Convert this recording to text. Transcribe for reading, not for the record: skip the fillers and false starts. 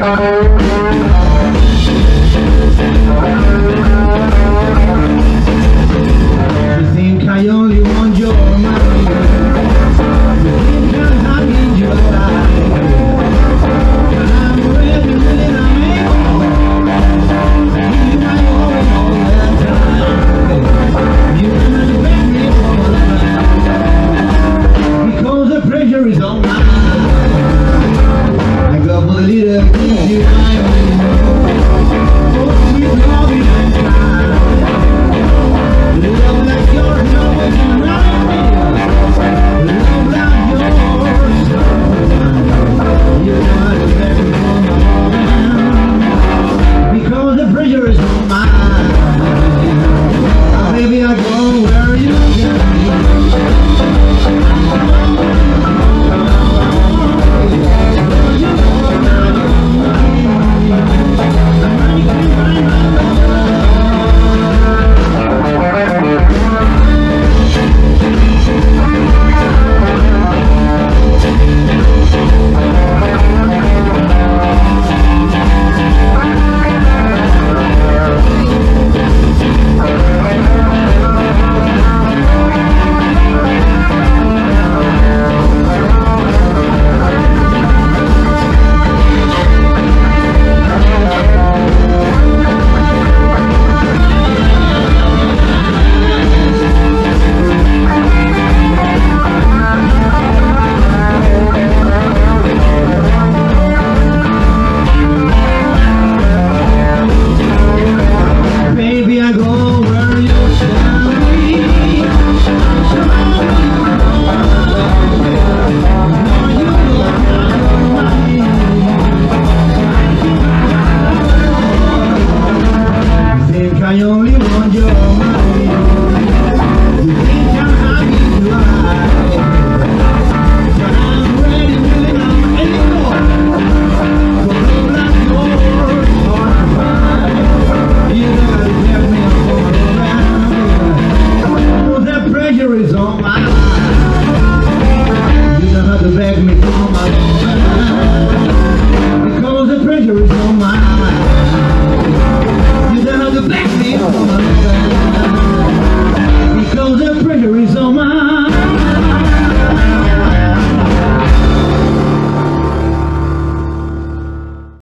think I only want your money. You think I need your life. But I'm really, really not able. I give my all the time. You never let me fall because the pressure is on mine. I got a little things you